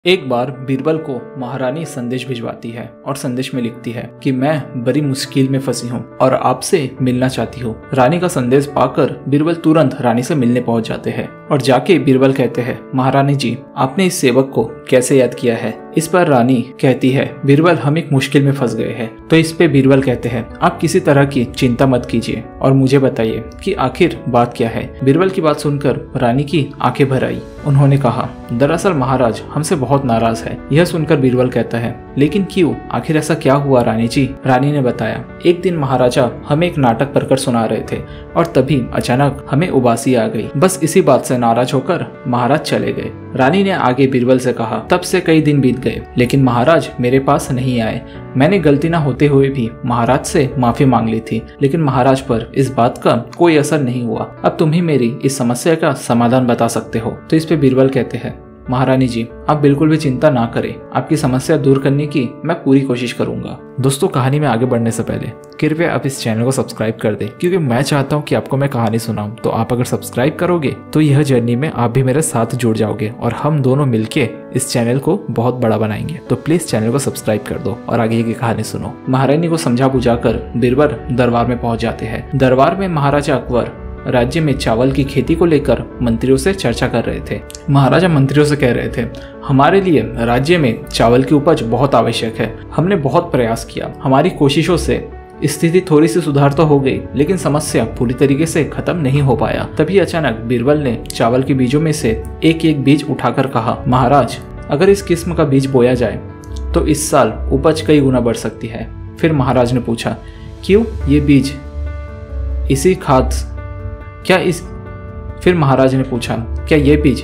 एक बार बीरबल को महारानी संदेश भिजवाती है और संदेश में लिखती है कि मैं बड़ी मुश्किल में फंसी हूँ और आपसे मिलना चाहती हूँ। रानी का संदेश पाकर बीरबल तुरंत रानी से मिलने पहुँच जाते हैं और जाके बीरबल कहते हैं, महारानी जी आपने इस सेवक को कैसे याद किया है। इस पर रानी कहती है, बीरबल हम एक मुश्किल में फंस गए हैं। तो इस पे बीरबल कहते हैं, आप किसी तरह की चिंता मत कीजिए और मुझे बताइए कि आखिर बात क्या है। बीरबल की बात सुनकर रानी की आंखें भर आई। उन्होंने कहा, दरअसल महाराज हमसे बहुत नाराज है। यह सुनकर बीरबल कहता है, लेकिन क्यों, आखिर ऐसा क्या हुआ रानी जी। रानी ने बताया, एक दिन महाराजा हमें एक नाटक पढ़कर सुना रहे थे और तभी अचानक हमें उबासी आ गई। बस इसी बात से नाराज होकर महाराज चले गए। रानी ने आगे बीरबल से कहा, तब से कई दिन बीत गए लेकिन महाराज मेरे पास नहीं आए। मैंने गलती न होते हुए भी महाराज से माफी मांग ली थी लेकिन महाराज पर इस बात का कोई असर नहीं हुआ। अब तुम ही मेरी इस समस्या का समाधान बता सकते हो। तो इस पे बीरबल कहते हैं, महारानी जी आप बिल्कुल भी चिंता ना करें, आपकी समस्या दूर करने की मैं पूरी कोशिश करूंगा। दोस्तों कहानी में आगे बढ़ने से पहले कृपया आप इस चैनल को सब्सक्राइब कर दें क्योंकि मैं चाहता हूं कि आपको मैं कहानी सुनाऊं। तो आप अगर सब्सक्राइब करोगे तो यह जर्नी में आप भी मेरे साथ जुड़ जाओगे और हम दोनों मिलके इस चैनल को बहुत बड़ा बनाएंगे। तो प्लीज चैनल को सब्सक्राइब कर दो और आगे की कहानी सुनो। महारानी को समझा बुझाकर बीरबल दरबार में पहुंच जाते हैं। दरबार में महाराजा अकबर राज्य में चावल की खेती को लेकर मंत्रियों से चर्चा कर रहे थे। महाराजा मंत्रियों से कह रहे थे, हमारे लिए राज्य में चावल की उपज बहुत आवश्यक है। हमने बहुत प्रयास किया, हमारी कोशिशों से स्थिति थोड़ी सी सुधार तो हो गई लेकिन समस्या पूरी तरीके से खत्म नहीं हो पाया। तभी अचानक बीरबल ने चावल के बीजों में से एक एक बीज उठाकर कहा, महाराज अगर इस किस्म का बीज बोया जाए तो इस साल उपज कई गुना बढ़ सकती है। फिर महाराज ने पूछा, क्यों ये बीज इसी खाद क्या इस फिर महाराज ने पूछा, क्या ये बीज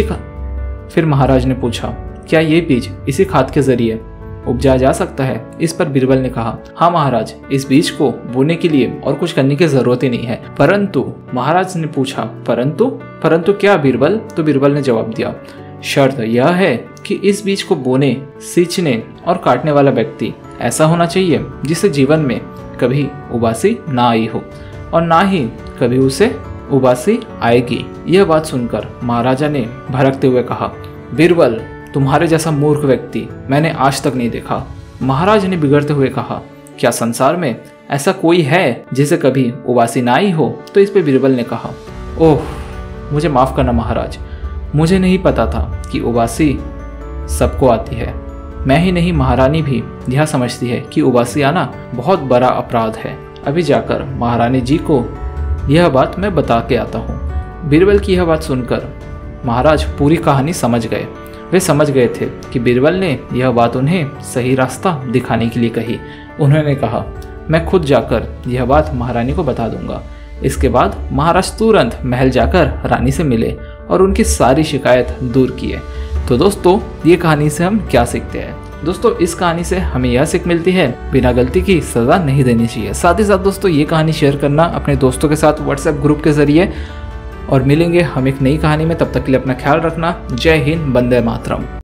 इसी खाद के जरिए उपजाया जा सकता है। इस पर बीरबल ने कहा, हाँ महाराज इस बीज को बोने के लिए और कुछ करने की जरूरत ही नहीं है। परंतु महाराज ने पूछा, परंतु क्या बीरबल। तो बीरबल ने जवाब दिया, शर्त यह है कि इस बीज को बोने, सींचने और काटने वाला व्यक्ति ऐसा होना चाहिए जिसे जीवन में कभी उबासी ना आई हो और ना ही कभी उसे उबासी आएगी। यह बात सुनकर महाराजा ने भड़कते हुए कहा, बीरबल तुम्हारे जैसा मूर्ख व्यक्ति मैंने आज तक नहीं देखा। महाराज ने बिगड़ते हुए कहा, क्या संसार में ऐसा कोई है जिसे कभी उबासी ना आई हो। तो इस पे बीरबल ने कहा, ओह मुझे माफ करना महाराज, मुझे नहीं पता था कि उबासी सबको आती है। मैं ही नहीं महारानी भी यह समझती है कि उबासी आना बहुत बड़ा अपराध है। अभी जाकर महारानी जी को यह बात मैं बता के आता हूँ। बीरबल की यह बात सुनकर महाराज पूरी कहानी समझ गए। वे समझ गए थे कि बीरबल ने यह बात उन्हें सही रास्ता दिखाने के लिए कही। उन्होंने कहा, मैं खुद जाकर यह बात महारानी को बता दूंगा। इसके बाद महाराज तुरंत महल जाकर रानी से मिले और उनकी सारी शिकायत दूर किए। तो दोस्तों ये कहानी से हम क्या सीखते हैं। दोस्तों इस कहानी से हमें यह सीख मिलती है, बिना गलती की सजा नहीं देनी चाहिए। साथ ही साथ दोस्तों ये कहानी शेयर करना अपने दोस्तों के साथ व्हाट्सएप ग्रुप के जरिए। और मिलेंगे हम एक नई कहानी में, तब तक के लिए अपना ख्याल रखना। जय हिंद, वंदे मातरम।